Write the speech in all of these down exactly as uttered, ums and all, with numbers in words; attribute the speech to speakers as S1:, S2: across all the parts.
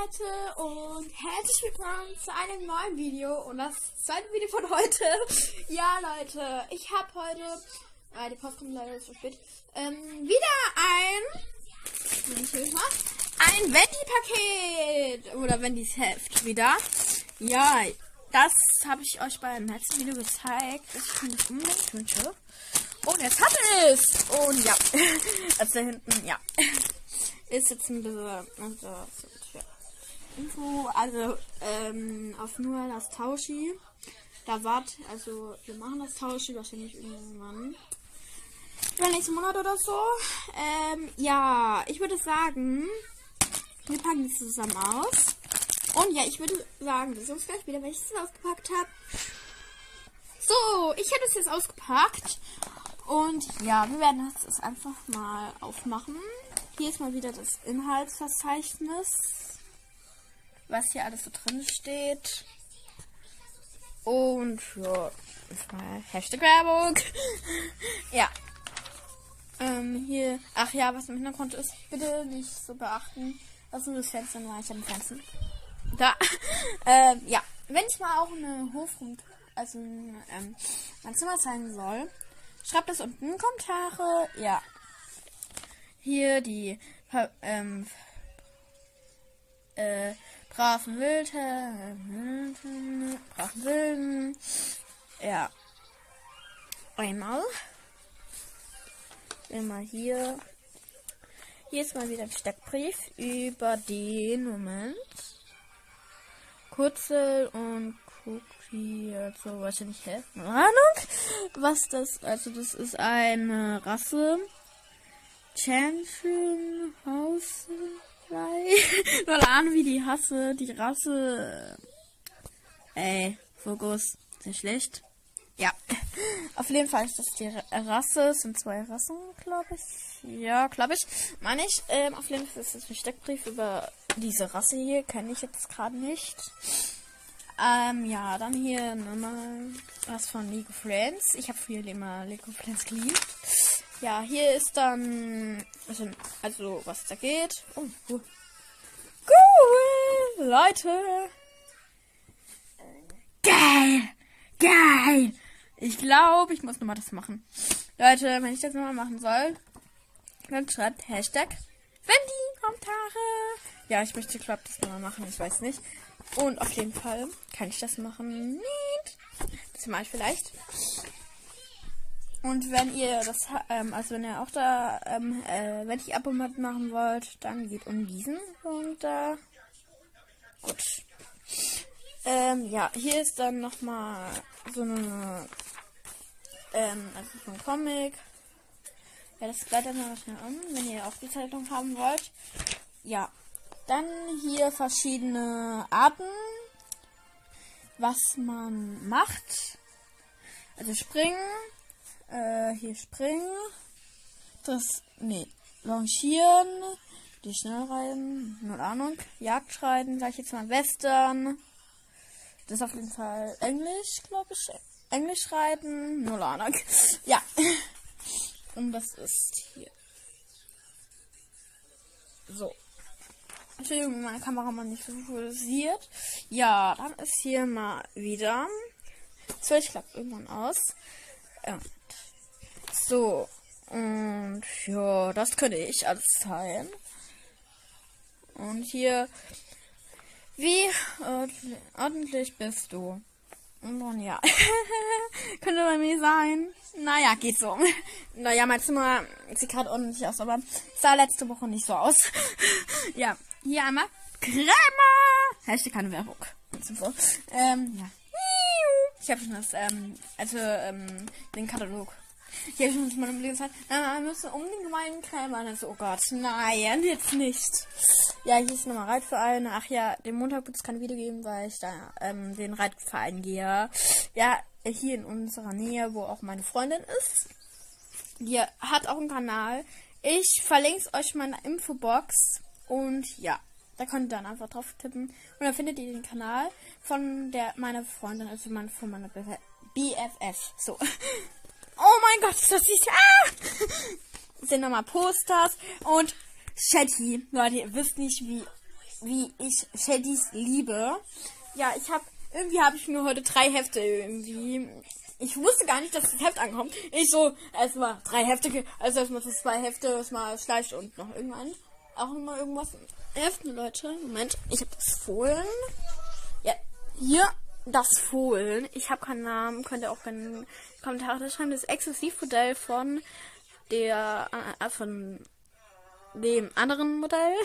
S1: Leute und herzlich willkommen zu einem neuen Video und das zweite Video von heute. Ja Leute, ich habe heute, äh, die Post kommt leider zu spät, ähm, wieder ein, ein Wendy-Paket oder Wendys Heft wieder. Ja, das habe ich euch beim letzten Video gezeigt, dass ich mir das unbedingt wünsche. Und jetzt hat es! Und ja, also da hinten, ja, ist jetzt ein bisschen, also, ja. Info, also, ähm, auf nur das Tauschi. Da wart, also, wir machen das Tauschi wahrscheinlich irgendwann. Über nächsten Monat oder so. Ähm, ja, ich würde sagen, wir packen das zusammen aus. Und ja, ich würde sagen, wir sehen uns gleich wieder, wenn ich es ausgepackt habe. So, ich hätte es jetzt ausgepackt. Und ja, wir werden das jetzt einfach mal aufmachen. Hier ist mal wieder das Inhaltsverzeichnis, was hier alles so drin steht. Und ja, ist mal Hashtag Werbung. Ja. Ähm, hier, ach ja, was im Hintergrund ist, bitte nicht so beachten. Das ist nur das Fenster, nur ich habe ein Fenster. Da. ähm, ja, wenn ich mal auch eine Hofraum, also ähm, mein Zimmer zeigen soll, schreibt das unten in die Kommentare. Ja. Hier die ähm, äh, braven Wilde, äh, braven Wilden. Ja. Einmal. Immer hier. Hier ist mal wieder ein Steckbrief über den Moment. Kurzel und Cookie, also weiß ich nicht, hä? Keine Ahnung, was das, also das ist eine Rasse. Champion House Keine Ahnung, wie die hasse, die Rasse. Ey, Fokus, sehr schlecht. Ja, auf jeden Fall ist das die Rasse, es sind zwei Rassen, glaube ich. Ja, glaube ich, meine ich. Ähm, auf jeden Fall ist das ein Steckbrief über diese Rasse hier, kenne ich jetzt gerade nicht. Ähm, ja, dann hier nochmal was von League of Legends. Ich habe früher immer League of Legends geliebt. Ja, hier ist dann, also, also was da geht. Oh, cool. Cool, Leute. Geil, geil. Ich glaube, ich muss nochmal das machen. Leute, wenn ich das nochmal machen soll, dann schreibt Hashtag Wendy-Kommentare. Ja, ich möchte, glaube das nochmal machen, ich weiß nicht. Und auf jeden Fall kann ich das machen. Nicht. Das mache ich vielleicht. Und wenn ihr das, ähm, also wenn ihr auch da, ähm, äh, wenn ich Abo machen wollt, dann geht um diesen und da. Gut. Ähm, ja, hier ist dann nochmal so eine, ähm, also so ein Comic. Ja, das bleibt mal schnell an, wenn ihr auch die Zeitung haben wollt. Ja. Dann hier verschiedene Arten, was man macht. Also springen, äh, hier springen, das, nee, longieren, die Schnellreiten, nur Ahnung, Jagdschreiten, sag ich jetzt mal Western. Das ist auf jeden Fall Englisch, glaube ich, Englisch reiten, nur Ahnung. Ja, und das ist hier. So. Entschuldigung, meine Kamera mal nicht so fokussiert. Ja, dann ist hier mal wieder. So, ich klappe irgendwann aus. Und so. Und ja, das könnte ich alles sein. Und hier. Wie ordentlich bist du? Und dann ja. Könnte bei mir sein. Naja, geht so. Naja, mein Zimmer sieht gerade ordentlich aus, aber sah letzte Woche nicht so aus. Ja, hier einmal Crema. Hashtag keine Werbung. Ähm, ja. Ich habe schon das, ähm, also, ähm, den Katalog. Hier habe ich schon mal im Blick gesagt, äh, müssen um den gemeinen Crema. Also, oh Gott, nein, jetzt nicht. Ja, hier ist nochmal Reitverein. Ach ja, den Montag wird es kein Video geben, weil ich da, ähm, den Reitverein gehe. Ja, hier in unserer Nähe, wo auch meine Freundin ist. Die hat auch einen Kanal. Ich verlinke es euch mal in der Infobox. Und ja, da könnt ihr dann einfach drauf tippen. Und dann findet ihr den Kanal von der meiner Freundin, also mein, von meiner B F F. So. Oh mein Gott, das ist ah! Sind nochmal Posters und Chatty. Leute, ihr wisst nicht, wie wie ich Shaddys liebe. Ja, ich habe irgendwie habe ich mir heute drei Hefte irgendwie. Ich wusste gar nicht, dass das Heft ankommt. Ich so, erstmal drei Hefte, also erstmal so zwei Hefte, erstmal Fleisch und noch irgendwann. Auch nochmal irgendwas. Heften, Leute. Moment, ich habe das Fohlen. Ja, hier das Fohlen. Ich habe keinen Namen, könnt ihr auch in die Kommentare schreiben. Das Exklusivmodell von der, äh, von dem anderen Modell.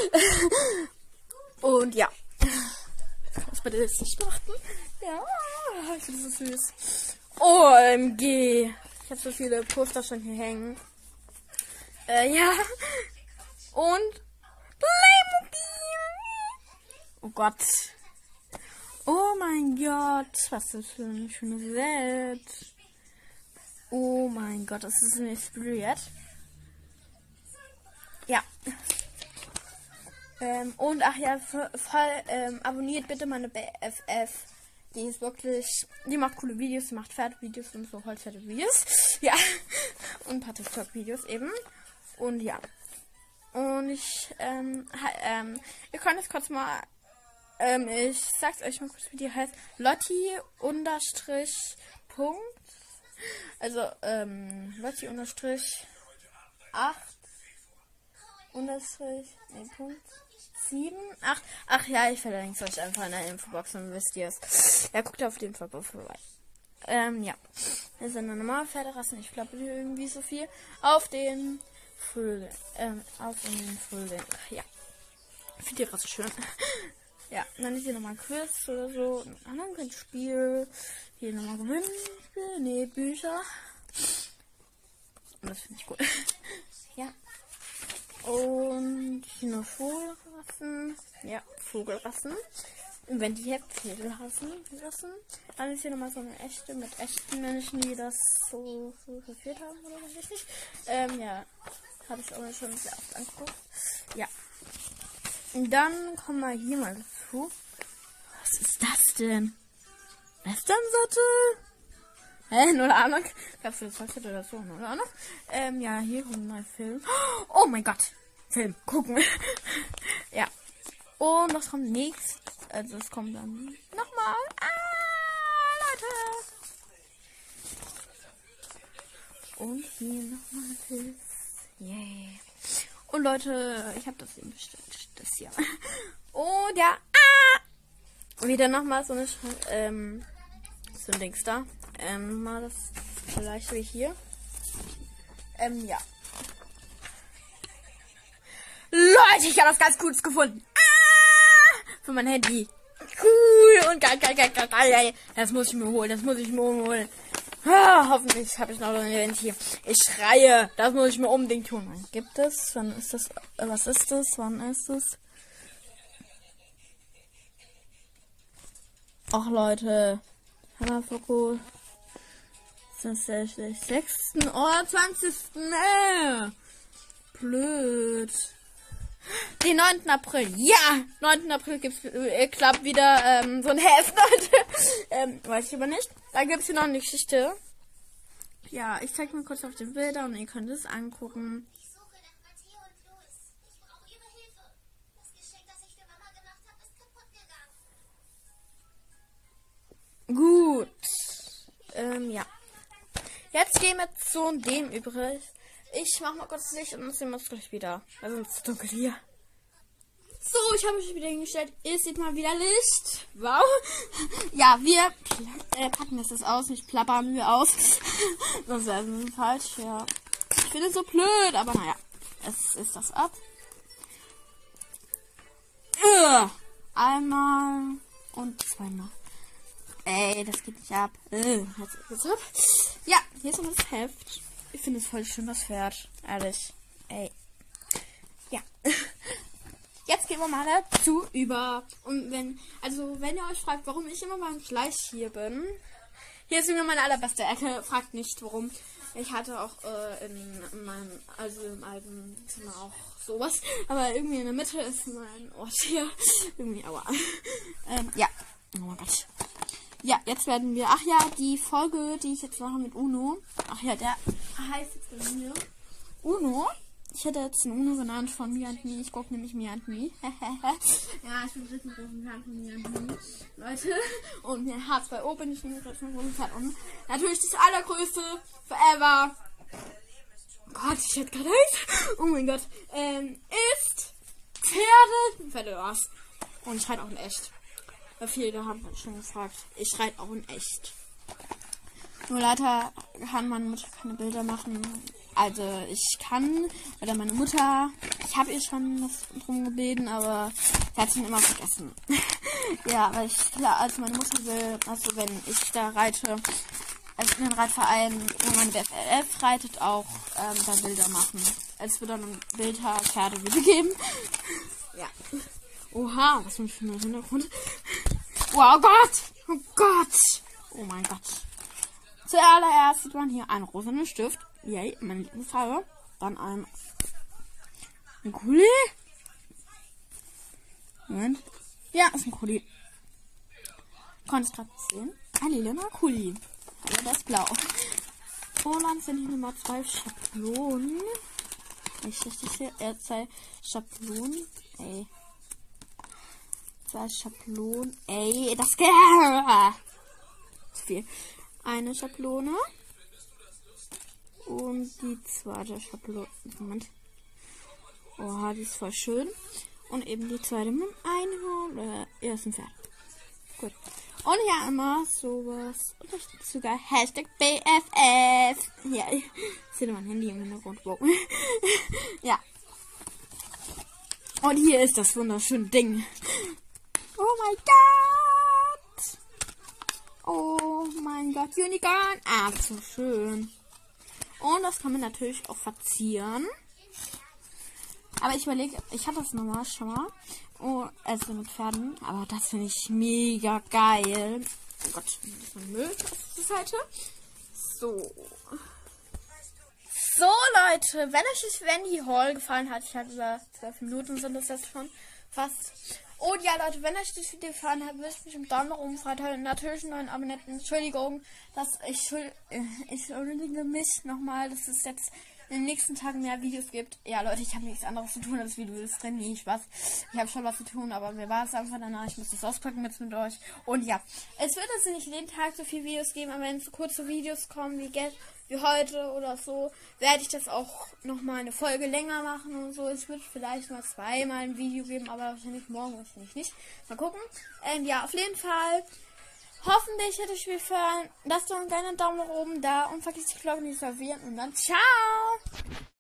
S1: Und ja. Was bei dir jetzt nicht beachten? Ja, ich finde das so süß. O M G. Ich habe so viele Poster schon hier hängen. Äh, ja. Und Playmobil. Oh Gott. Oh mein Gott. Was ist das für ein schönes Set. Oh mein Gott, das ist inspiriert. Ja. Ähm, und ach ja, voll, ähm, abonniert bitte meine B F F. Die ist wirklich, die macht coole Videos, die macht Pferdevideos und so Holzpferdevideos. Ja. Und ein paar TikTok-Videos eben. Und ja. Und ich, ähm, ähm, ihr könnt jetzt kurz mal, ähm, ich sag's euch mal kurz, wie die heißt. Lotti unterstrich Punkt. Also, ähm, Lotti unterstrich acht unterstrich, nee, Punkt. sieben, acht, ach ja, ich verlinke es euch einfach in der Infobox, dann wisst ihr es. Ja, guckt auf jeden Fall vorbei. Ähm, ja. Das sind normale Pferderassen, ich glaube irgendwie so viel. Auf den Frühling, ähm, auf den Frühling, ja. Ich finde die Rasse schön. Ja, dann ist hier nochmal ein Quiz oder so, ein anderes Spiel. Hier nochmal Gewinnspiel, nee, Bücher. Und das finde ich gut. Ja. Und hier noch Vogelrassen. Ja, Vogelrassen. Und wenn die hier Pferdelrassen lassen, dann ist hier nochmal so eine echte mit echten Menschen, die das so fotografiert haben oder was weiß ich nicht. Ähm, ja. Habe ich auch schon sehr oft angeguckt. Ja. Und dann kommen wir hier mal dazu. Was ist das denn? Westernsorte? Hä? Null Ahnung. Gab's das heute oder so? Null Ahnung. Ähm, ja, hier kommt ein neuer Film. Oh mein Gott. Film. Gucken. Ja. Und was kommt nächst? Also es kommt dann nochmal. Ah, Leute. Und hier nochmal Film. Yay. Und Leute, ich habe das eben bestellt. Das hier. Und ja. Ah! Wieder nochmal so eine ähm, so ein Dings da. Ähm, mal das vielleicht wie hier. Ähm, ja. Leute, ich habe was ganz Cooles gefunden. Ah! Für mein Handy. Cool und geil, geil, geil, geil, geil. Das muss ich mir holen, das muss ich mir holen. Ah, hoffentlich habe ich noch ein Event hier. Ich schreie, das muss ich mir unbedingt tun. Wann gibt es? Wann ist das? Was ist das? Wann ist es? Ach Leute, Hammerfokus. Das ist der sechsten oder zwanzigsten Äh. Blöd. Den neunten April. Ja, neunten April gibt's äh, klappt wieder ähm, so ein Heft, Leute. ähm, weiß ich aber nicht. Da gibt's hier noch eine Geschichte. Ja, ich zeig mal kurz auf den Bilder und ihr könnt es angucken.
S2: Ich suche nach Matteo und Louis. Ich brauche ihre Hilfe. Das Geschenk, das ich für Mama gemacht habe, ist kaputt gegangen.
S1: Gut. Ähm, ja. Jetzt gehen wir zu dem übrig. Ich mach mal kurz Licht und dann sehen wir uns gleich wieder. Also es ist dunkel hier. So, ich habe mich wieder hingestellt. Ihr seht mal wieder Licht. Wow. Ja, wir äh, packen das jetzt aus. Nicht plappern wir aus. Sonst wäre es ein bisschen falsch. Ja. Ich finde es so blöd, aber naja. Es ist das ab. Äh, einmal und zweimal. Ey, das geht nicht ab. Äh, jetzt ist es ab. Ja, hier ist noch das Heft. Ich finde es voll schön, das Pferd. Ehrlich. Ey. Ja. Jetzt gehen wir mal dazu über. Und wenn, also wenn ihr euch fragt, warum ich immer beim Fleisch hier bin. Hier ist immer meine allerbeste Ecke. Fragt nicht, warum. Ich hatte auch äh, in meinem, also im alten Zimmer auch sowas. Aber irgendwie in der Mitte ist mein Ort hier. Irgendwie, aua. ähm, ja. Oh mein Gott. Ja, jetzt werden wir, ach ja, die Folge, die ich jetzt mache mit Uno. Ach ja, der heißt jetzt bei mir Uno. ich hätte jetzt ein Uno genannt von Me and Me. Ich gucke nämlich Me and Me. Ja, ich bin ein riesengroßen Fan von Me and Me, Leute. Und mir H zwei O bin ich ein riesengroßen Fan. Und natürlich das allergrößte Forever. Oh Gott, ich hätte gerade Angst. Oh mein Gott. Ähm, ist Pferde. Pferde was. Und ich reite auch in echt. Weil viele haben schon gefragt. Ich reite auch in echt. Nur leider kann meine Mutter keine Bilder machen. Also ich kann, oder meine Mutter, ich habe ihr schon das drum gebeten, aber sie hat es immer vergessen. Ja, weil ich, klar, also meine Mutter will, also wenn ich da reite, also in den Reitverein, wo mein B F F reitet, auch ähm, da Bilder machen. Es wird dann ein Bilder Pferde wieder geben. Ja. Oha, was für ein schöner Hintergrund. Wow, Gott! Oh Gott! Oh mein Gott. Zuallererst sieht man hier einen rosanen Stift. Yay, meine Lieblingsfarbe. Dann ein, ein Kuli. Moment. Ja, ist ein Kuli. Konntest gerade sehen. Ein lila Kuli. Aber der ist blau. Und dann sind hier Nummer zwei Schablonen. Nicht richtig hier. Äh, zwei Schablonen. Ey. Zwei Schablonen. Ey, das geht. Zu viel. Eine Schablone. Und die zweite Schablone. Moment. Oha, die ist voll schön. Und eben die zweite mit dem Einhorn. Äh, ersten Pferd. Gut. Und ja, immer sowas. Und das ist sogar Hashtag B F F. Ja, ich sehe mein Handy im Hintergrund. Wow. Ja. Und hier ist das wunderschöne Ding. Oh mein Gott. Oh mein Gott. Unicorn. Ah, so schön. Und das kann man natürlich auch verzieren. Aber ich überlege, ich hatte das nochmal schon mal. Oh, also mit Pferden. Aber das finde ich mega geil. Oh Gott, das ist mein Müll auf die Seite. So. So, Leute, wenn euch das Wendy Hall gefallen hat, ich hatte über zwölf Minuten sind das jetzt schon fast. Und ja, Leute, wenn euch das Video gefallen hat, wisst mich im Daumen nach oben freiteilen. Natürlich einen neuen Abonnenten. Entschuldigung, dass ich, ich entschuldige mich nochmal, dass es jetzt in den nächsten Tagen mehr Videos gibt. Ja, Leute, ich habe nichts anderes zu tun als Videos drin. Nie Spaß. Ich habe schon was zu tun, aber mir war es einfach danach. Ich muss das auspacken jetzt mit euch. Und ja, es wird also nicht jeden Tag so viele Videos geben, aber wenn es kurze Videos kommen, wie gestern, wie heute oder so, werde ich das auch nochmal eine Folge länger machen und so. Es wird vielleicht mal zweimal ein Video geben, aber wahrscheinlich morgen, wahrscheinlich nicht. Mal gucken. Ähm, ja, auf jeden Fall. Hoffentlich hat euch gefallen. Lasst doch einen kleinen Daumen nach oben da und vergesst die Glocke nicht zu servieren und dann ciao!